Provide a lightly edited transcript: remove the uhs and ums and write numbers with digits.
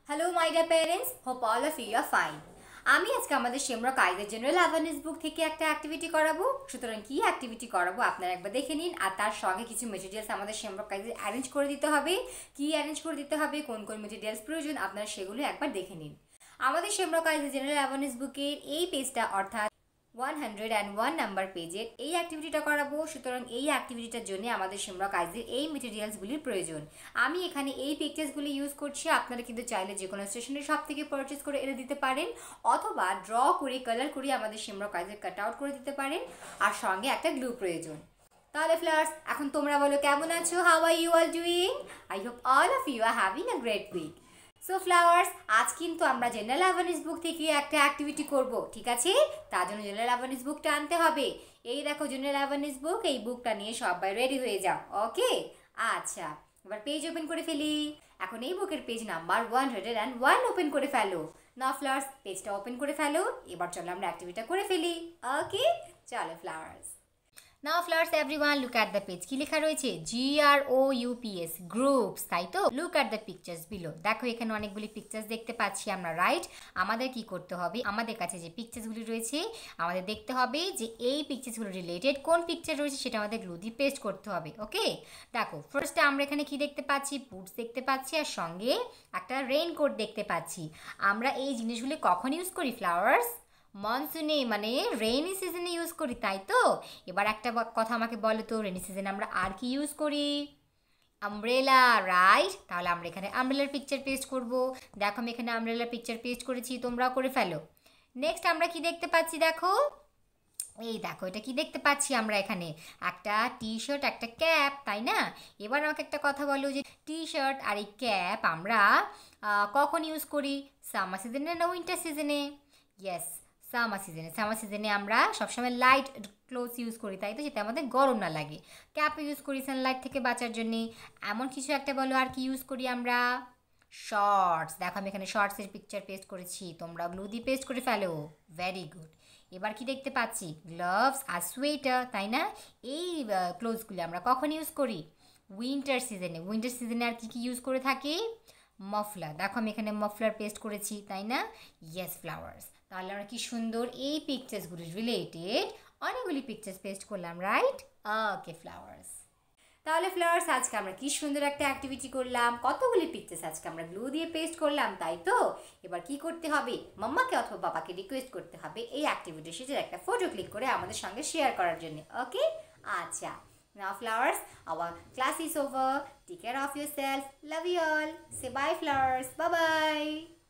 Hello my dear parents, hope all of you are fine. আমি আজকে আমাদের শেমরা কাইদের general awareness বুক থেকে একটা অ্যাক্টিভিটি করাবো। সুতরাং কি অ্যাক্টিভিটি করাবো আপনারা একবার দেখে নিন, আর তার সঙ্গে কিছু মেটেরিয়ালস আমাদের শেমরা কাইদের অ্যারেঞ্জ করে দিতে হবে। কি অ্যারেঞ্জ করে দিতে হবে, কোন কোন মেটেরিয়ালস প্রয়োজন আপনারা সেগুলো একবার দেখে নিন। আমাদের শেমরা কাইদের জেনারেল অ্যাওয়ারনেস বুকের এই পেজটা অর্থাৎ 101 নাম্বার পেজের এই অ্যাক্টিভিটিটা করাবো। সুতরাং এই অ্যাক্টিভিটিটার জন্য আমাদের শেমরা কাইজের এই মেটেরিয়ালসগুলির প্রয়োজন। আমি এখানে এই পিকচার্সগুলি ইউজ করছি, আপনারা কিন্তু চাইলে যে কোনো স্টেশনারি শপ থেকে পারচেস করে এনে দিতে পারেন, অথবা ড্র করে কালার করে আমাদের শেমরা কাইজের কাট আউট করে দিতে পারেন, আর সঙ্গে একটা গ্লু প্রয়োজন। তাহলে ফ্লাওয়ার্স, এখন তোমরা বলো কেমন আছো? How are you all doing? I hope all of you are having a great week. So flowers, আজ কিন্তু আমরা জেনারেল অ্যাওয়ারনেস বুক থেকে একটা অ্যাক্টিভিটি করব, ঠিক আছে? তার জন্য জেনারেল অ্যাওয়ারনেস বুকটা আনতে হবে। এই দেখো জেনারেল অ্যাওয়ারনেস বুক, এই বুকটা নিয়ে সবাই রেডি হয়ে যাও। ওকে, আচ্ছা, এবার পেজ ওপেন করে ফেলি। এখন এই বুকের পেজ নাম্বার 101 ওপেন করে ফেলো। না ফ্লাওয়ার্স, পেজটা ওপেন করে ফেলো। এবার চলো আমরা অ্যাক্টিভিটিটা করে ফেলি। ওকে, চলো flowers. Now flowers everyone, look at the page. কি লেখা রয়েছে? GROUPS, গ্রুপস, তাই তো? Look at the pictures below. দেখো এখানে অনেকগুলি পিকচার্স দেখতে পাচ্ছি আমরা, রাইট? আমাদের কি করতে হবে? আমাদের কাছে যে পিকচার্সগুলি রয়েছে আমাদের দেখতে হবে যে এই পিকচার্সগুলো রিলেটেড কোন পিকচার রয়েছে সেটা আমাদের গ্লু দিয়ে পেস্ট করতে হবে। ওকে, দেখো ফার্স্টে আমরা এখানে কি দেখতে পাচ্ছি? বুটস দেখতে পাচ্ছি, আর সঙ্গে একটা রেইনকোট দেখতে পাচ্ছি। আমরা এই জিনিসগুলি কখন ইউজ করি ফ্লাওয়ার্স? মনসুনে, মানে রেইনি সিজনে ইউজ করি, তাই তো? এবার একটা কথা আমাকে বলো তো, রেইনি সিজনে আমরা আর কি ইউজ করি? Umbrella, right? তাহলে আমরা এখানে আমব্রেলার পিকচার পেস্ট করব। দেখো আমি এখানে আমব্রেলার পিকচার পেস্ট করেছি, তোমরাও করে ফেলো। নেক্সট আমরা কি দেখতে পাচ্ছি? দেখো এই দেখো, এটা কি দেখতে পাচ্ছি আমরা? এখানে একটা টি শার্ট, একটা ক্যাপ, তাই না? এবার আমাকে একটা কথা বলো যে টি শার্ট আর এই ক্যাপ আমরা কখন ইউজ করি? সামার সিজনে না উইন্টার সিজনে? ইয়েস, সামার সিজনে। সামার সিজনে আমরা সবসময় লাইট ক্লোথস ইউজ করি, তাই তো, যাতে আমাদের গরম না লাগে। ক্যাপ ইউজ করি সানলাইট থেকে বাঁচার জন্যে। এমন কিছু একটা বলো আর কি ইউজ করি আমরা? শর্টস। দেখো আমি এখানে শর্টসের পিকচার পেস্ট করেছি, তোমরা গ্লু দিয়ে পেস্ট করে ফেলো। Very good. এবার কি দেখতে পাচ্ছি? গ্লাভস আর সোয়েটার, তাই না? এই ক্লোথসগুলি আমরা কখন ইউজ করি? উইন্টার সিজনে। উইন্টার সিজনে আর কি কি ইউজ করে থাকি? মফলার। দেখো আমি এখানে মফলার পেস্ট করেছি, তাই না? Yes flowers. তাহলে আমরা কি সুন্দর এই পিকচার্সগুলি রিলেটেড অনেকগুলি পিকচার্স পেস্ট করলাম, রাইট? Okay flowers. তাহলে ফ্লাওয়ার্স, আজকে আমরা কি সুন্দর একটা অ্যাক্টিভিটি করলাম, কতগুলি পিকচার্স আজকে আমরা গ্লু দিয়ে পেস্ট করলাম, তাই তো? এবার কি করতে হবে? মাম্মাকে অথবা বাবাকে রিকোয়েস্ট করতে হবে এই অ্যাক্টিভিটি শেষে একটা ফটো ক্লিক করে আমাদের সঙ্গে শেয়ার করার জন্য। ওকে, আচ্ছা। Now flowers, our class is over. Take care of yourself. Love you all. Say bye flowers. Bye bye.